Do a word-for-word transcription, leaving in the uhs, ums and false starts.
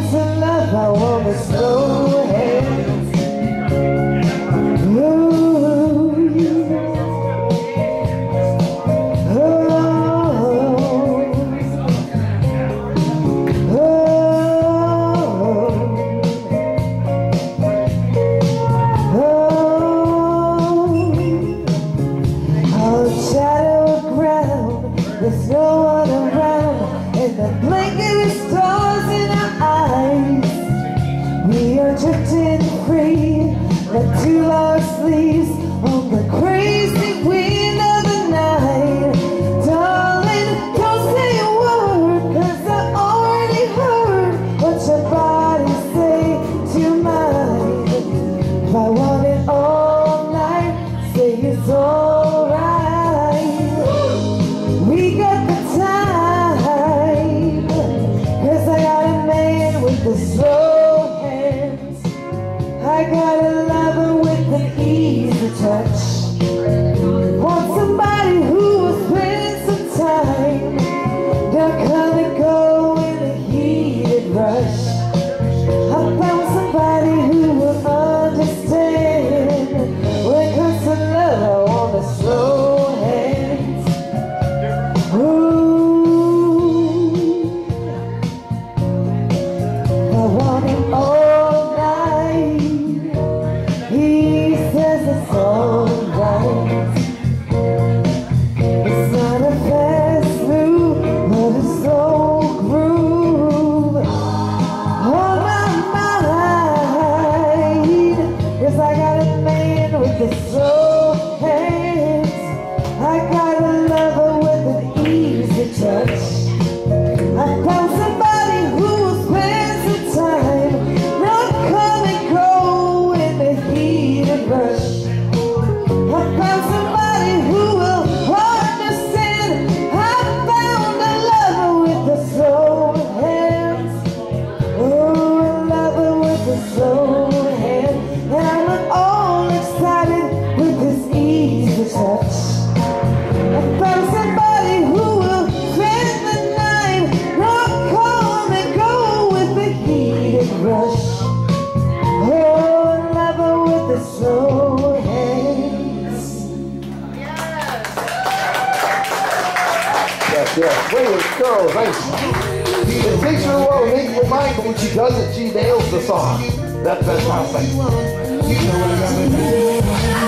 comes to love, I want to slow hands. Ooh. Oh. Oh. Oh. I'll shadow ground, there's no one around, and the blanket with stars in our eyes. We are drifting free, like two long sleeves on the crazy wind of the night. Darling, don't say a word, cause I already heard what your body say to mine. If I want it all night, say it's alright. We got the time, cause I got a man with the slow hands. I got a lover with an easy touch. Want somebody who will spend some time, don't come and go in a heated rush. I found somebody who will understand. When it comes to love, I want the slow hands. Ooh, I want it all night. He says it's alright. It's not a fast move, but a slow groove on my mind. Yes, I got a man with the slow hands. I got a lover with an easy touch. I found somebody who will spend some time, not come and go in the heated rush. I found somebody who will understand. I found a lover with the slow hands. Oh, a lover with the slow hands. And I'm all excited with this easy touch. I found somebody who will spend the night, not come and go with the heated rush. Oh, a lover with the slow hands. Yes, yes. Way to go. Thanks. It takes her a while to make your mind, but when she does it, she nails the song. That, that's my thing.